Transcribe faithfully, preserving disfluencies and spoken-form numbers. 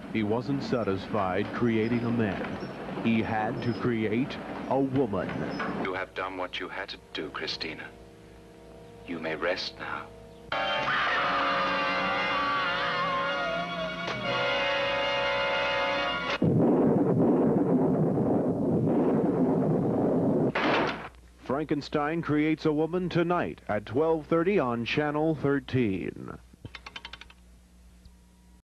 He wasn't satisfied creating a man. He had to create a woman. You have done what you had to do, Christina. You may rest now. Frankenstein Creates a Woman tonight at twelve thirty on Channel thirteen.